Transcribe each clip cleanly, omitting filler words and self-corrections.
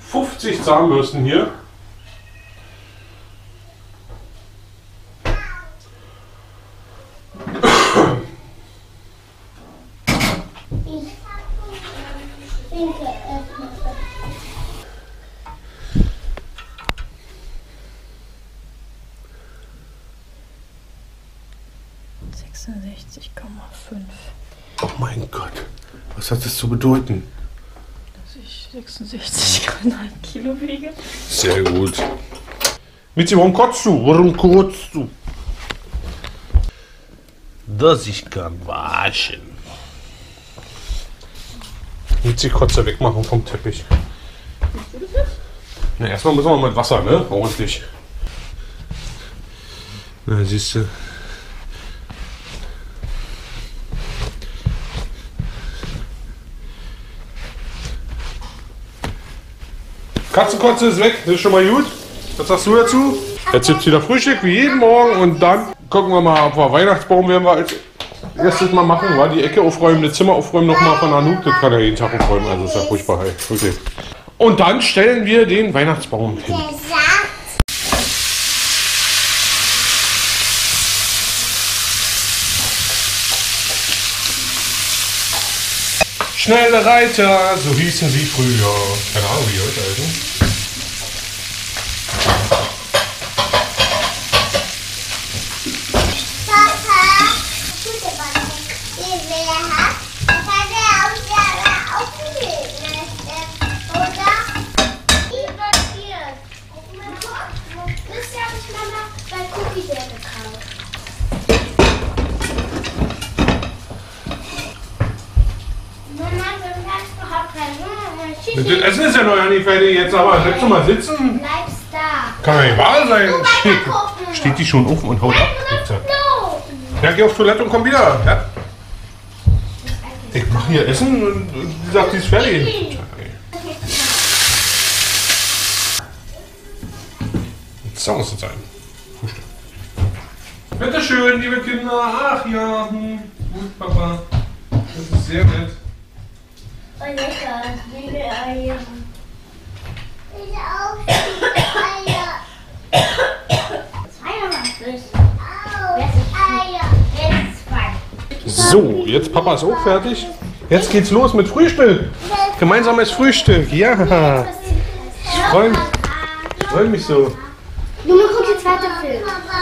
50 Zahnbürsten hier. Oh mein Gott, was hat das zu bedeuten? Dass ich 66,5 Kilo wiege. Sehr gut. Mitzi, warum kotzt du? Warum kotzt du? Dass ich kann waschen. Mitzi, Kotze wegmachen vom Teppich. Na, erstmal müssen wir mit Wasser, ne? Ordentlich. Na, siehst du. Katzenkotze ist weg, das ist schon mal gut. Was sagst du dazu? Jetzt gibt es wieder Frühstück wie jeden Morgen und dann gucken wir mal, ob wir Weihnachtsbaum werden wir als erstes mal machen. War die Ecke aufräumen, das Zimmer aufräumen nochmal von Anouk. Das kann er jeden Tag aufräumen, also ist ja furchtbar. Okay. Und dann stellen wir den Weihnachtsbaum hin. Schnelle Reiter, so hießen sie früher. Keine Ahnung, wie die heute heißen. Das Essen ist ja noch nicht fertig jetzt, aber bleibst du mal sitzen? Bleibst da. Kann doch nicht wahr sein. Steht die schon auf und haut ab. Ja, geh auf Toilette und komm wieder. Ja? Ich mach hier Essen und sie sagt, die ist fertig. So muss es sein. Frühstück. Bitte schön, liebe Kinder. Ach ja, gut, Papa. Das ist sehr nett. Oh, lecker, liebe Eier. Ich auch Eier. So, jetzt Papa ist auch fertig. Jetzt geht's los mit Frühstück. Gemeinsames Frühstück. Ja. Ich freu mich so. Junge, guck jetzt weiter Film.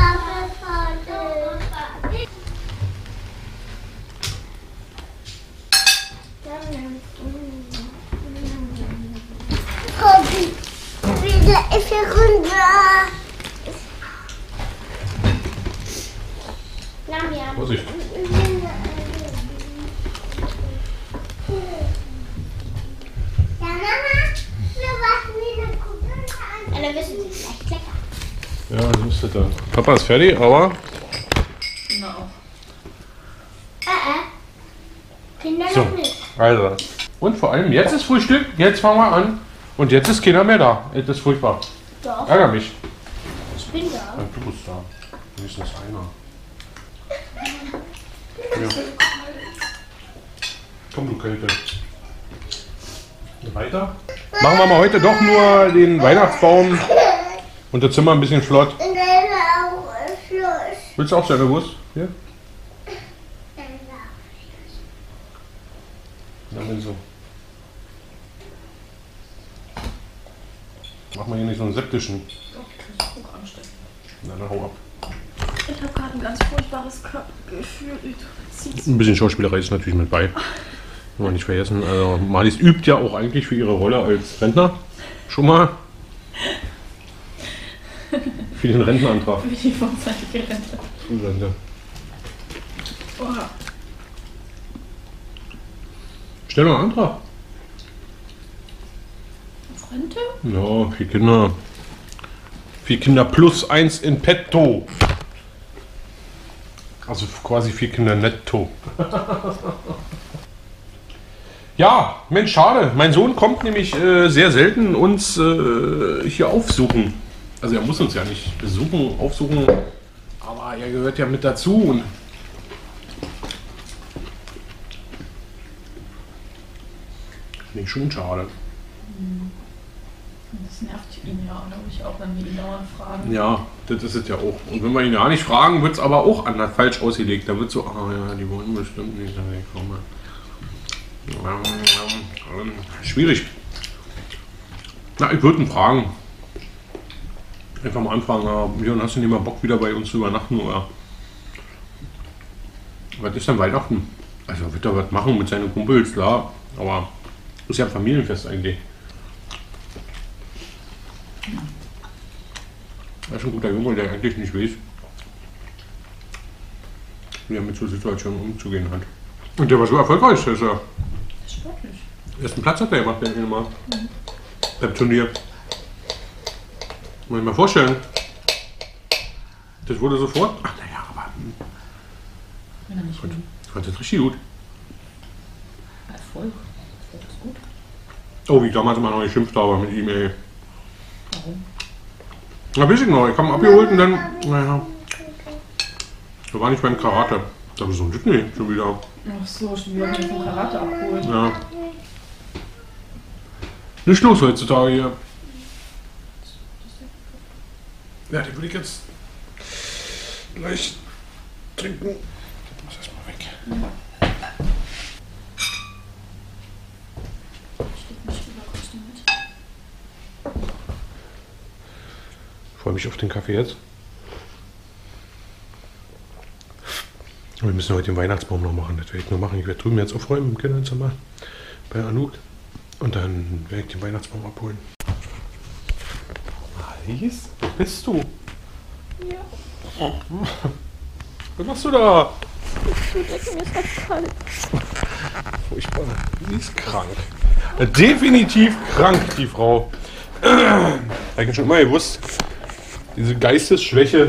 Ist ja runter. Vorsicht. Ja, Mama, wir machen wieder gucken. Alle wissen sie vielleicht lecker. Ja, so ist das da. Papa ist fertig, aber. No. Kinder So, noch nicht. also. Und vor allem, jetzt ist Frühstück, jetzt fangen wir an. Und jetzt ist keiner mehr da. Das ist furchtbar. Doch, Ärger mich. ich bin da. Ja, du bist da. Wenigstens einer. Ja. Komm, du Kälte. Weiter? Machen wir mal heute doch nur den Weihnachtsbaum und das Zimmer ein bisschen flott. Willst du auch selber Wurst? Hier? Ja, wenn so. Mach mal hier nicht so einen septischen. Na, dann hau ab. Ich habe gerade ein ganz furchtbares Körpergefühl. Ein bisschen Schauspielerei ist natürlich mit bei. Wollen wir nicht vergessen. Also Marlies übt ja auch eigentlich für ihre Rolle als Rentner. Schon mal. Für den Rentenantrag. Wie die vorzeitige Rente. Frührente. Oha. Stell mal einen Antrag. Auf Rente? Ja, 4 Kinder. 4 Kinder plus 1 in petto. Also quasi 4 Kinder netto. Ja, Mensch, schade. Mein Sohn kommt nämlich sehr selten uns hier aufsuchen. Also er muss uns ja nicht besuchen, aufsuchen, aber er gehört ja mit dazu. Und finde ich schon schade. Das nervt ihn ja, glaube ich, auch, wenn wir ihn dauernd fragen. Ja, das ist es ja auch. Und wenn wir ihn ja nicht fragen, wird es aber auch anders falsch ausgelegt. Da wird so, ah ja, die wollen bestimmt nicht, dass ich komme. Schwierig. Na, ich würde ihn fragen. Einfach mal anfragen, Björn, hast du nicht mal Bock, wieder bei uns zu übernachten? Oder was ist denn Weihnachten? Also wird er was machen mit seinen Kumpels, klar. Aber ist ja ein Familienfest eigentlich. Er ist ein guter Junge, der eigentlich nicht weiß, wie er mit so Situationen umzugehen hat. Und der war so erfolgreich, dass er Sportlich. ersten Platz hat er gemacht, denke ich mal. Beim Turnier. Muss ich mal vorstellen. Das wurde sofort. Ach naja, aber. Wenn er nicht will. Ich fand das richtig gut. Erfolg. Erfolg ist gut. Oh, wie ich damals immer noch geschimpft habe mit ihm, ey. Warum? Na, weiß ich noch. Ich habe ihn abgeholt und dann. Naja. Da war nicht beim Karate. Da habe ich so ein nee, schon wieder. Ach so, schon wieder vom Karate abholen. Ja. Nicht los heutzutage hier. Ja, die würde ich jetzt gleich trinken. Ich muss erstmal weg. Steht nicht über, kommst du mit? Ich freue mich auf den Kaffee jetzt. Und wir müssen heute den Weihnachtsbaum noch machen. Das werde ich nur machen. Ich werde drüben jetzt aufräumen im Kinderzimmer bei Anouk. Und dann werde ich den Weihnachtsbaum abholen. Alice, wo bist du? Ja. Oh. Was machst du da? Mir ist halt kalt. Furchtbar. Die ist krank. Definitiv krank, die Frau. Ich schon immer gewusst, diese Geistesschwäche.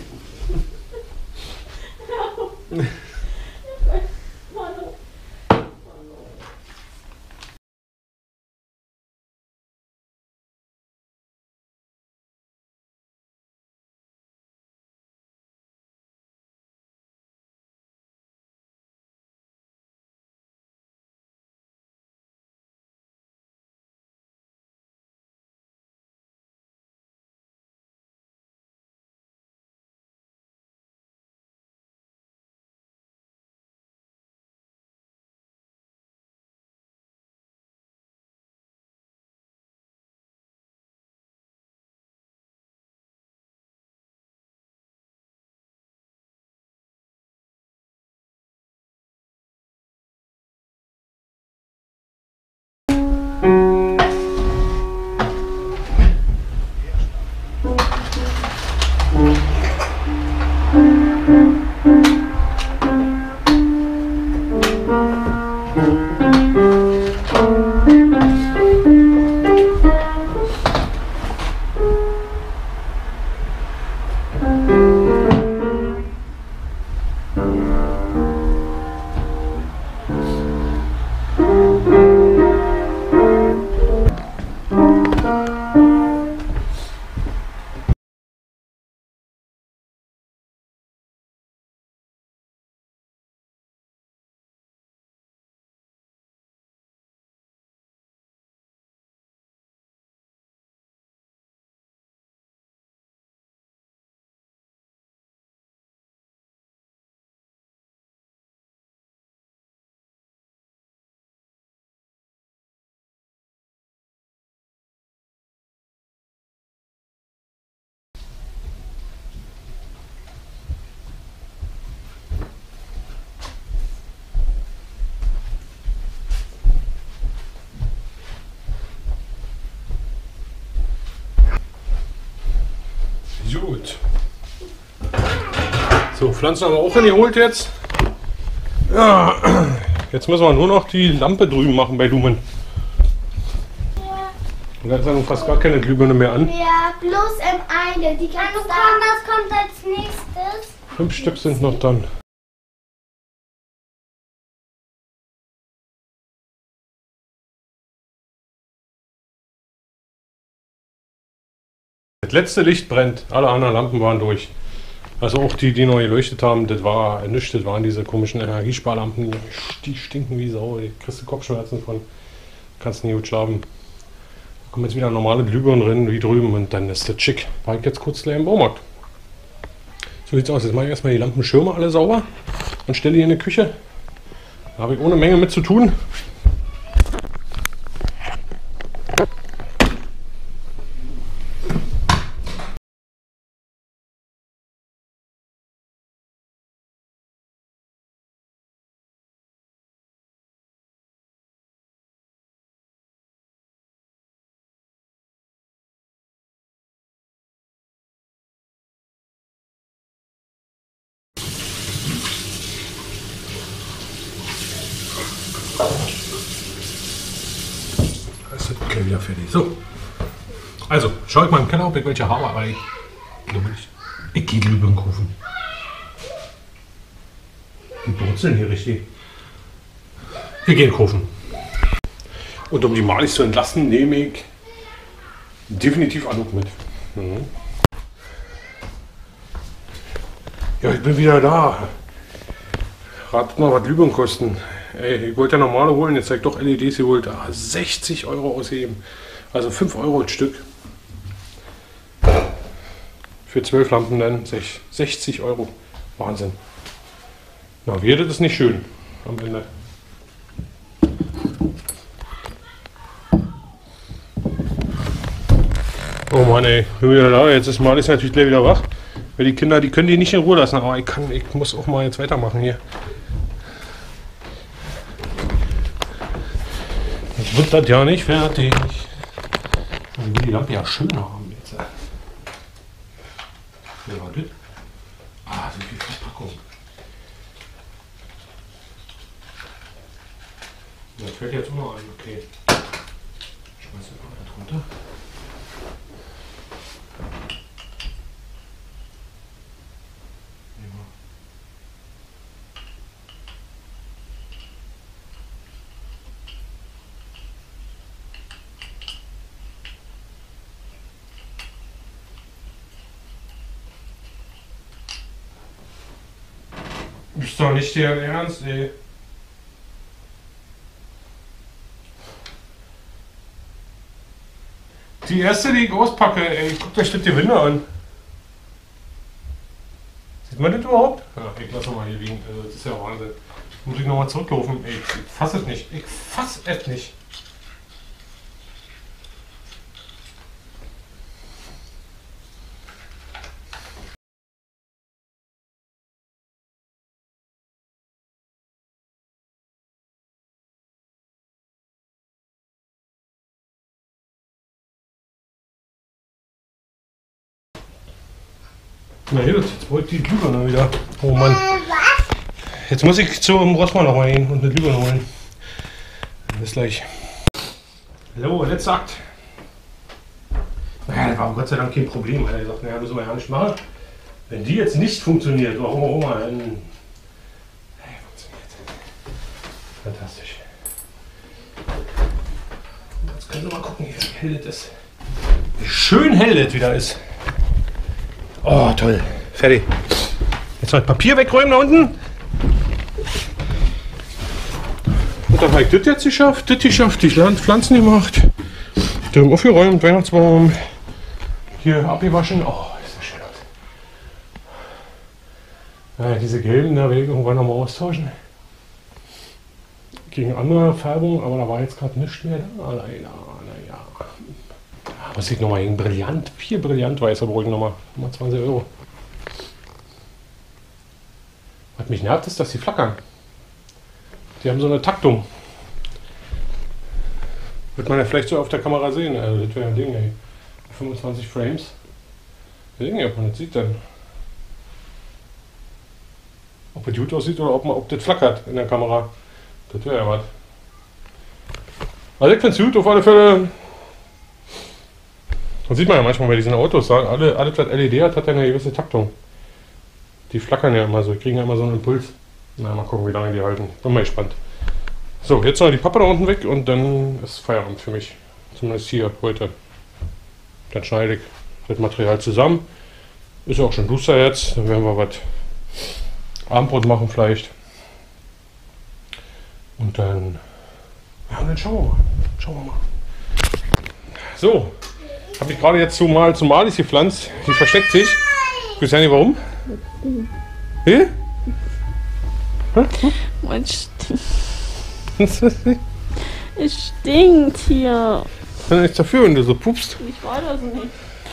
Gut. So, Pflanzen haben wir auch geholt jetzt. Ja, jetzt müssen wir nur noch die Lampe drüben machen bei Lumen. Ja. Und dann ist dann fast gar keine Glühbirne mehr an. Ja, bloß eine. Die kannst du kommen, was kommt als nächstes? 5 Stück sind noch dann. Das letzte Licht brennt, alle anderen Lampen waren durch. Also auch die, die neu geleuchtet haben, das war nichts, das waren diese komischen Da kommen jetzt wieder normale Glühbirnen drin, wie drüben, und dann ist das schick. War ich jetzt kurz gleich im Baumarkt. So sieht's aus. Jetzt mache ich erstmal die Lampenschirme alle sauber und stelle die in die Küche. Da habe ich ohne Menge mit zu tun. Das ist okay, wieder fertig. So. Also, schau ich mal im Keller, ob ich welche habe, aber ich glaube nicht. Ich gehe Glühbirnen kaufen. Die brutzeln hier richtig. Wir gehen kaufen. Und um die Malis zu entlasten, nehme ich definitiv Anuk mit. Mhm. Ja, ich bin wieder da. Ratet mal, was Glühbirnen kosten. Ey, ich wollte ja normale holen, jetzt habe ich doch LEDs geholt. 60 Euro ausgeben. Also 5 Euro ein Stück. Für 12 Lampen dann 60 Euro. Wahnsinn. Na, wird das nicht schön am Ende. Oh Mann, ey, bin wieder da. Jetzt ist Marlies natürlich gleich wieder wach. Weil die Kinder, die können die nicht in Ruhe lassen. Aber ich muss auch mal jetzt weitermachen hier. Jetzt wird das ja nicht fertig. Ich will die Lampe ja schöner haben jetzt. Ja, das. So viel Verpackung. Das fällt jetzt auch noch ein, okay. Schmeiß den mal drunter. Ist doch nicht deren Ernst, ey. Die erste, die ich auspacke, ey, guckt euch das Gewinde an. Sieht man das überhaupt? Ja, ich lasse mal hier liegen. Also, das ist ja Wahnsinn. Muss ich nochmal zurücklaufen. Ey, ich fass es nicht. Ich fass es nicht. Na hier, jetzt wollte die Glühbirne wieder. Oh Mann. Jetzt muss ich zum Rossmann noch mal hin und eine Glühbirne holen. Bis gleich. So, letzter Akt. Naja, das war Gott sei Dank kein Problem. Er sagt, naja, müssen wir ja nicht machen. Wenn die jetzt nicht funktioniert, warum auch immer, dann. Hey, funktioniert. Fantastisch. Jetzt können wir mal gucken, wie hell das ist. Wie schön hell das wieder ist. Oh, toll. Fertig. Jetzt mal das Papier wegräumen da unten. Und dann habe ich das jetzt geschafft, die Pflanzen gemacht. Dann aufgeräumt, Weihnachtsbaum. Hier abgewaschen. Oh, ist das schön aus. Naja, diese gelben, da werde ich irgendwann nochmal austauschen. Gegen andere Färbung, aber da war jetzt gerade nichts mehr da. Leider, naja. Muss ich nochmal gegen Brillant, 4 Brillantweißer brauche ich nochmal 20 Euro. Was mich nervt, ist, dass die flackern. Die haben so eine Taktung. Wird man ja vielleicht so auf der Kamera sehen. Also das wäre ein Ding, ey. 25 Frames. Wir sehen ja, ob man das sieht dann. Ob es gut aussieht oder ob das flackert in der Kamera. Das wäre ja was. Also ich finde es gut, auf alle Fälle. Das sieht man ja manchmal bei diesen Autos, alles was LED hat ja eine gewisse Taktung. Die flackern ja immer so, die kriegen ja immer so einen Impuls. Na, mal gucken, wie lange die halten. Bin mal gespannt. So, jetzt noch die Pappe da unten weg und dann ist Feierabend für mich. Zumindest hier heute. Dann schneide ich das Material zusammen. Ist ja auch schon duster jetzt. Dann werden wir was Abendbrot machen vielleicht. Und dann, ja, und dann schauen wir mal. So. Habe ich gerade jetzt zu Malis gepflanzt. Die versteckt sich. Ich weiß ja nicht warum. Hä? Mein stinkt. Es stinkt hier. Kann nichts dafür, wenn du so pupst. Ich weiß das nicht.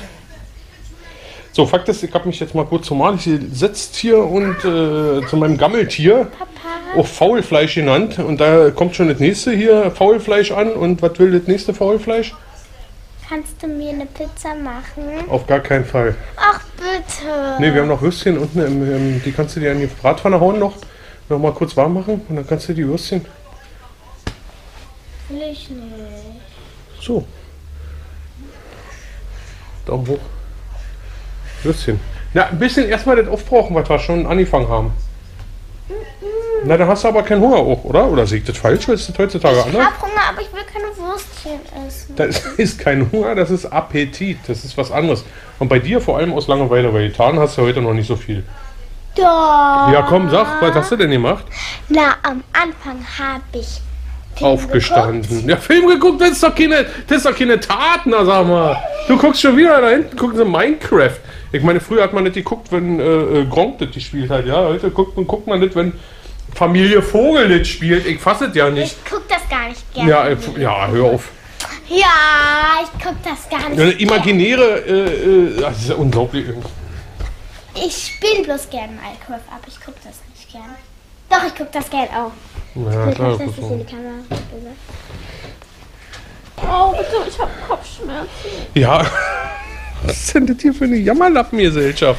So, Fakt ist, ich habe mich jetzt mal kurz zu Malis gesetzt hier und zu meinem Gammeltier. Auch Faulfleisch genannt. Und da kommt schon das nächste hier Faulfleisch an. Und was will das nächste Faulfleisch? Kannst du mir eine Pizza machen? Auf gar keinen Fall. Ach, bitte. Ne, wir haben noch Würstchen unten, die kannst du dir in die Bratpfanne hauen noch mal kurz warm machen und dann kannst du die Würstchen. Will ich nicht. So. Daumen hoch. Würstchen. Na, ein bisschen erstmal das aufbrauchen, was wir schon angefangen haben. Na, dann hast du aber keinen Hunger auch, oder? Oder sehe ich das falsch? Ist das heutzutage Ich anders? hab Hunger, aber ich will keine Würstchen essen. Das ist kein Hunger, das ist Appetit. Das ist was anderes. Und bei dir vor allem aus Langeweile, weil getan hast du heute noch nicht so viel. Doch. Ja, komm, sag, was hast du denn gemacht? Na, am Anfang habe ich Film Aufgestanden. geguckt. Ja, Film geguckt, das ist doch keine Tat, na sag mal. Du guckst schon wieder da hinten, gucken sie Minecraft. Ich meine, früher hat man nicht geguckt, wenn Gronk das gespielt hat. Ja, heute guckt man nicht, wenn Familie Vogel das spielt. Ich fasse es ja nicht. Ich guck das gar nicht gerne. Ja, hör auf. Ja, ich guck das gar nicht Eine gerne. imaginäre, das ist ja unglaublich. Ich spiele bloß gerne Minecraft, aber ich guck das nicht gern. Doch, ich guck das gern auch. Ja, Ich klar, muss das das ist in so. die Kamera. Oh, bitte, ich habe Kopfschmerzen. Ja, was ist denn das hier für eine Jammerlappengesellschaft?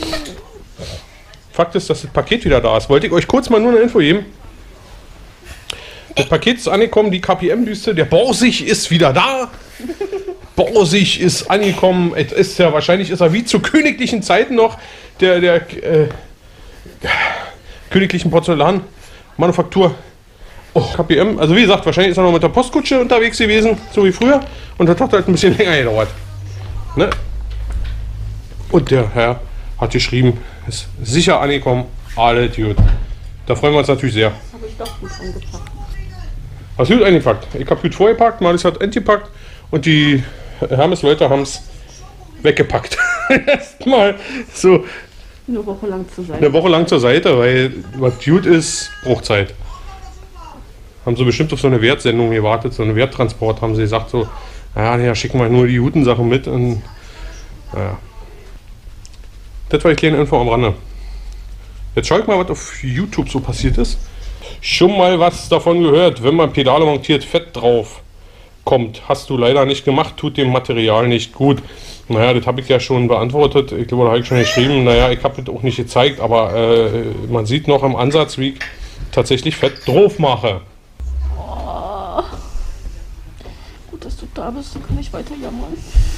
Fakt ist, dass das Paket wieder da ist. Wollte ich euch kurz mal nur eine Info geben. Das Paket ist angekommen, die KPM-Büste. Der Borsig ist wieder da. Borsig ist angekommen. Es ist ja, wahrscheinlich ist er wie zu königlichen Zeiten noch der königlichen Porzellanmanufaktur. Oh, KPM. Also wie gesagt, wahrscheinlich ist er noch mit der Postkutsche unterwegs gewesen, so wie früher. Und das hat halt ein bisschen länger gedauert. Ne? Und der Herr hat geschrieben, ist sicher angekommen, alle gut. Da freuen wir uns natürlich sehr. Habe ich doch gut angepackt. Was gut eingepackt? Ich habe gut vorgepackt, Malis hat entgepackt und die Hermes-Leute haben es weggepackt. Erstmal so Eine Woche lang zur Seite. eine Woche lang zur Seite, weil was gut ist, Bruchzeit. Haben sie bestimmt auf so eine Wertsendung gewartet, so einen Werttransport, haben sie gesagt, so, ja, schicken wir nur die guten Sachen mit und naja. Das war die kleine Info am Rande. Jetzt schau ich mal, was auf YouTube so passiert ist. Schon mal was davon gehört, wenn man Pedale montiert, Fett drauf kommt. Hast du leider nicht gemacht, tut dem Material nicht gut. Naja, das habe ich ja schon beantwortet. Ich glaube, da habe ich schon geschrieben. Naja, ich habe das auch nicht gezeigt, aber man sieht noch im Ansatz, wie ich tatsächlich Fett drauf mache. Oh. Gut, dass du da bist, dann kann ich weiter jammern.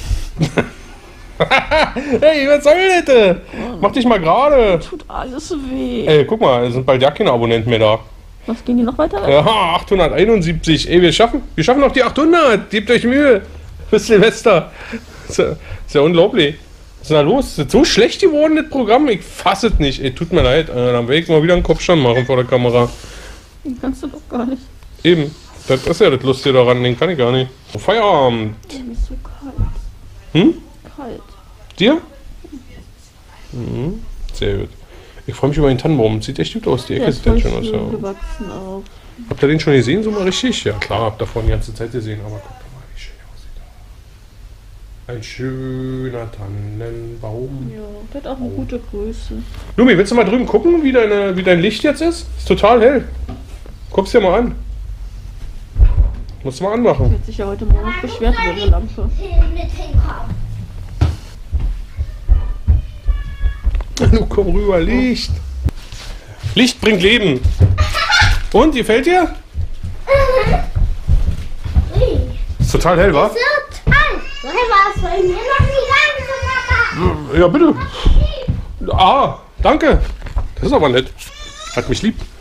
Hey, was soll das? Mach dich mal gerade. Tut alles weh. Ey, guck mal, es sind bald ja keine Abonnenten mehr da. Was, gehen die noch weiter weg? Ja, 871. Ey, wir schaffen noch die 800. Gebt euch Mühe. Bis Silvester. Ist ja unglaublich. Was ist denn da los? Ist das so schlecht geworden, das Programm? Ich fasse es nicht. Ey, tut mir leid. Dann werde ich mal wieder einen Kopfstand machen vor der Kamera. Den kannst du doch gar nicht. Eben. Das ist ja das Lustige daran. Den kann ich gar nicht. Feierabend. Mir ist so kalt. Hm? Kalt. Dir? Mhm. Sehr gut. Ich freue mich über den Tannenbaum. Sieht echt gut aus. Die Ecke Der sieht ist voll echt schön aus. schön Ja. gewachsen auch. Habt ihr den schon gesehen, so mal richtig? Ja klar, habt ihr vorhin die ganze Zeit gesehen, aber guckt doch mal, wie schön er aussieht. Ein schöner Tannenbaum. Ja, der hat auch eine gute Größe. Lumi, willst du mal drüben gucken, wie dein Licht jetzt ist? Ist total hell. Guck's dir mal an. Musst du mal Die anmachen. hat sich ja heute Morgen beschwert über ihre Lampe. Mit hinkommen. Du komm rüber, Licht. Licht bringt Leben. Und, gefällt dir? Ist total hell, wa? So toll. Woher war es bei mir noch nie ganz so, Papa? Ja, bitte. Ah, danke. Das ist aber nett. Hat mich lieb.